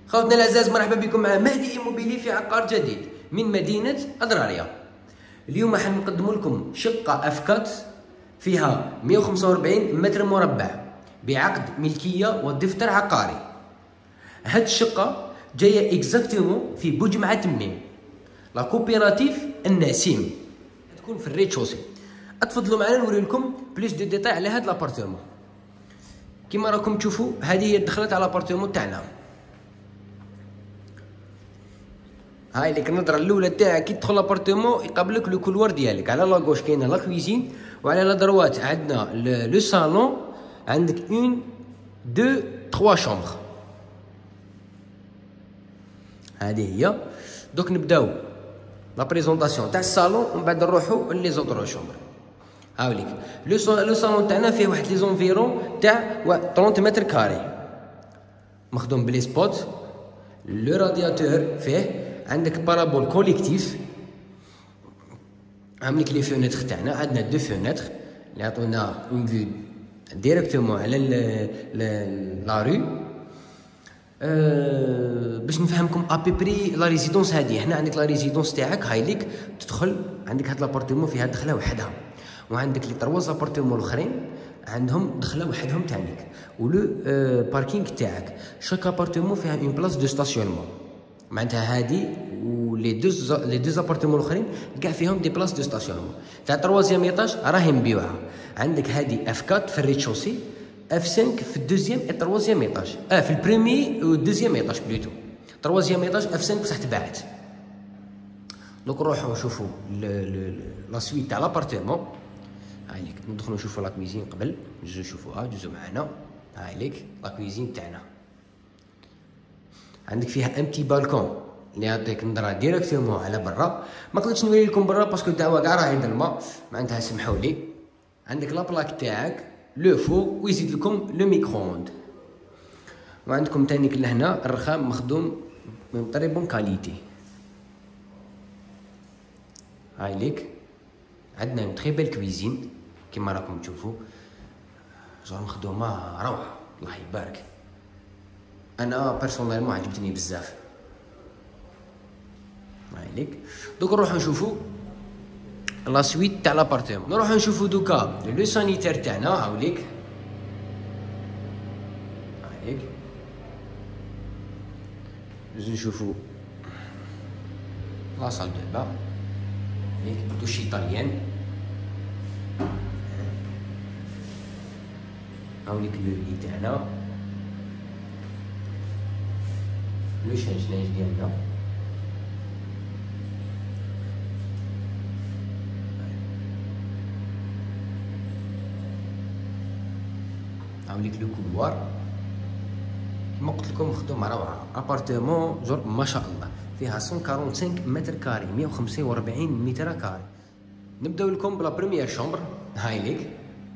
خوتنا الأعزاء، مرحبا بكم مع مهدي إيموبيلي في عقار جديد من مدينة أدراريا. اليوم راح نقدم لكم شقة أفكات فيها 145 متر مربع بعقد ملكية ودفتر عقاري. هاد الشقة جاية اكزاكتومون في بوجمعة تميم، لا كوبيراتيف النسيم، تكون في الريتشوسي. اتفضلوا معنا نوري لكم بليس دو ديتاي على هاد لابارتمون. كيما راكم تشوفوا هذه هي الدخلة على لابارتمون تاعنا. هاي ليك النظره الاولى تاعك كي تدخل لابارتمون يقابلك لو كولوار ديالك. على لاغوش كاينه لا كويزين، وعلى لا دروات عندنا لو صالون. عندك 1 2 3 شومبر. هذه هي. دوك نبداو لا بريزونطاسيون تاع الصالون ومن بعد نروحو لي زوطرو شومبر. هاوليك لو صالون تاعنا فيه واحد لي زونفيرون تاع 30 متر كاري مخدوم بلي سبوت. لو رادياتور فيه عندك بارابول كوليكتيف. عاملك لي فونيتر تاعنا، عندنا دو فونيتر اللي عطونا اون فيو ديريكتومون على لا رو. باش نفهمكم ابيبري لا ريزيدونس هذه. هنا عندك لا ريزيدونس تاعك، هاي ليك تدخل عندك هاد لابارتمون فيها دخله وحدها، وعندك لي ترواز ابارتمون الاخرين عندهم دخله وحدهم تانيك. ولو باركينغ تاعك شاك ابارتمون فيها اون بلاص دو ستاسيونمون. معناتها هادي ولي دوز ابارتمون الاخرين كاع فيهم دي بلاص دو ستاسيونمون. تاع تروازيام ايطاج راهي مبيوعه. عندك هادي اف 4 في الريتشوسي، اف 5 في الدوزيام اي تروازيام ايطاج، في البريمي و الدوزيام ايطاج بلوتو. تروازيام ايطاج اف 5 بصح تباعت. دونك نروحو نشوفو لا سويت تاع لابارتمون. هاي ليك ندخلو نشوفو لا كويزين قبل نجو نشوفوها، دوزو معانا. هاي ليك لا كويزين تاعنا. عندك فيها امتي بالكون اللي يعطيك نظره ديريكتومون على برا. ما قدرتش نوري لكم برا باسكو الدعوه كاع راهي ظلمه، معناتها سمحوا لي. عندك لا بلاك تاعك لو فو ويزيد لكم لو ميكرووند. وعندكم تانيك لهنا الرخام مخدوم من طري بون كاليتي. هاي ليك عندنا اون تري بيل كويزين كيما راكم تشوفوا، جور مخدومه روعه الله يبارك. انا بيرسونيلمون عجبتني بزاف. هاي ليك دوك نروحو نشوفو لا سويت تاع لابارتمون. نروحو نشوفو دوكا لو سانيتير تاعنا. هاوليك هايليك نزيد نشوفو لا صال دو با. هايليك دوش ايطاليان. هاوليك لو لي تاعنا، لو شانجناج ديالنا. هاوليك لو كولوار كيما قلت لكم مخدوم روعه. ابارتمون جور ما شاء الله فيها 145 متر كاري، 145 متر كاري. نبداو لكم بلا بريميير شومبر. هاي ليك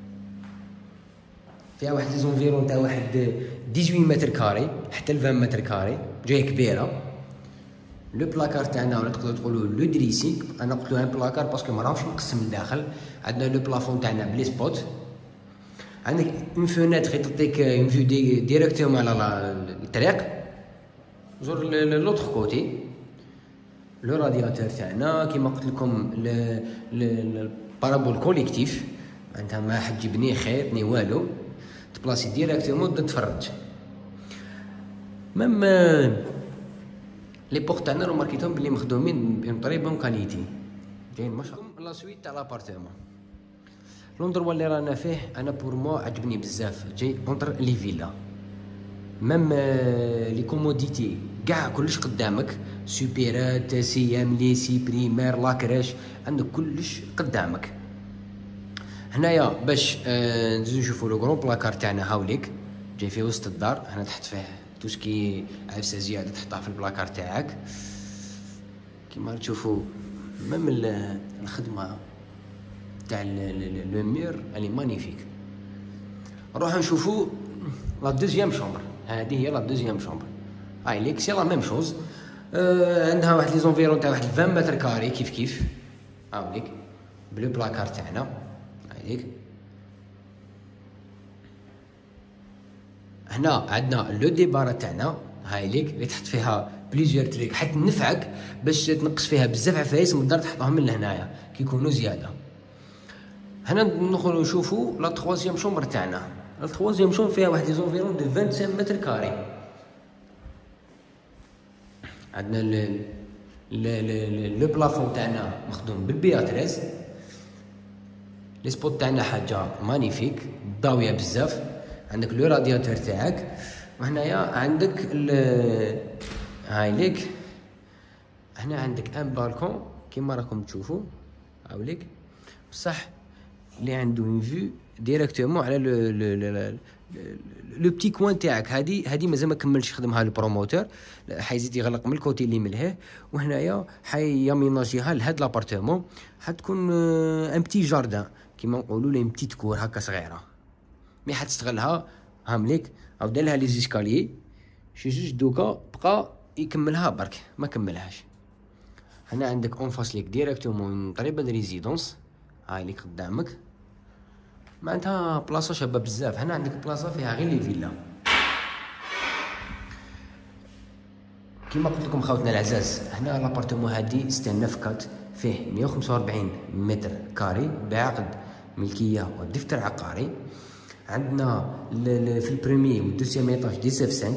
فيها واحد زونفيرون تاع واحد 18 متر كاري حتى ل 20 متر كاري، جايه كبيره. لو بلاكار تاعنا ولا تقدروا تقولوا لو دريسينغ، انا قلت له بلاكار باسكو ما راهوش مقسم لداخل. عندنا لو بلافون تاعنا بلي سبوت. عندك اون فونيتر تعطيك اون فيو ديريكتومون على الطريق. زور لوطخ كوتي لو رادياتور تاعنا كيما قلت لكم البارابول كوليكتيف، معناتها ما حد تجيب ني خيط ني والو، تبلاصي ديريكتومون تتفرج. ميم لي بورت تاعنا راهم ماركيتهم بلي مخدومين بطريقه بون كاليتي، جايين ما شاء الله. لا سويت تاع لابارتمون لوندروا اللي رانا فيه انا بور مو عجبني بزاف، جاي اونتر لي فيلا. ميم لي كوموديتي كاع كلش قدامك، سوبيرات سي ام لي سي بريمير لاكراش، عندك كلش قدامك. هنايا باش نزيدو نشوفو لو غرون بلاكار تاعنا. هاوليك جاي في وسط الدار. هنا تحط فيه توسكي عفسه زياده تحطها في البلاكار تاعك كيما تشوفوا. ميم الخدمه تاع لو مير الي مانيفيك. نروحو نشوفو لا دوزيام شومبر. هذه هي لا دوزيام شومبر. هاي ليك سي لا ميم شوز. عندها واحد لي زونفيرون تاع واحد 20 متر كاري كيف كيف. هاوليك بلو بلاكار تاعنا. هاي ليك هنا عندنا لو ديبارا تاعنا هاي ليك اللي تحط فيها بليزيور تريك حتى نفعك باش تنقص فيها بزاف عفايس من الدار تحطهم من لهنايا كي يكونوا زياده. هنا ندخلوا نشوفوا لا تخوازيام شومبر تاعنا. لا تخوازيام شومبر فيها واحد زونفيرون دو 25 متر كاري. عندنا لو بلافون تاعنا مخدوم بالبياتريز. لي سبوت تاعنا حاجه مانيفيك ضاويه بزاف. عندك لو رادياتور تاعك، وهنايا عندك هاي ليك هنا عندك ان بالكون كيما راكم تشوفوا هاوليك بصح اللي عنده اون فيو ديريكتومون على لو بتي كوان تاعك. هادي مازال ما كملش يخدمها البروموتور، حيزيد يغلق من الكوتي اللي ملهيه، وهنايا حياميناجيها لهاد لابارتمون. حتكون ان بتي جاردان كيما نقولوا لي بتيت كور هكا صغيره، مي حتستغلها هامليك. او دالها لي زيسكاليي شي جوج دوكا بقى يكملها برك ما كملهاش. هنا عندك اون فاس ليك ديريكتومون قريبا ريزيدونس هاي ليك قدامك، معناتها بلاصه شابه بزاف. هنا عندك بلاصه فيها غير لي فيلا. كيما قلت لكم خوتنا العزاز، هنا لابارتمون هادي ستان 9 كات فيه 145 متر كاري بعقد ملكيه ودفتر عقاري. عندنا في البريمي والدوسيام ايطاج دي سيف 5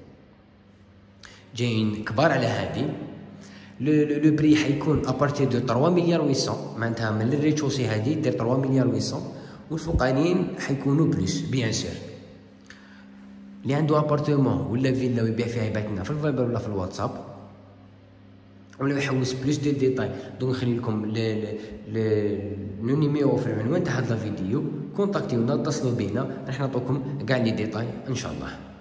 جايين كبار على هادي. لو بري حيكون ابارتير دو 3 مليار 800، معناتها من الريتشوسي هادي دير 3 مليار 800، والفوقانيين حيكونوا بلوس بيان سور. اللي عنده ابارتمون ولا فيلا ويبيع فيها يبعث لنا في الفايبر ولا في الواتساب، ولا يحوس بلوس دو ديتاي. دونك نخلي لكم لو نيميرو في العنوان تاع هاد الفيديو، كونتاكتيونا اتصلوا بينا راح نعطوكم كاع لي ديتاي ان شاء الله.